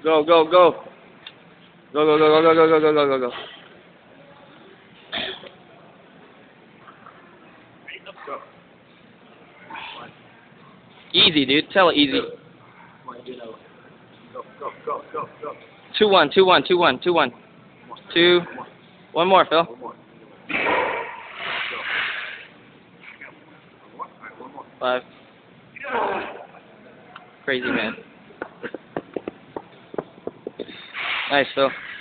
Go, go, go. Go, go, go, go, go, go, go, go, go, go. Easy, dude. Tell it easy. 2-1, 2-1, 2-1, 2-1. 2. One more, Phil. Five. Crazy man. Nice, Phil.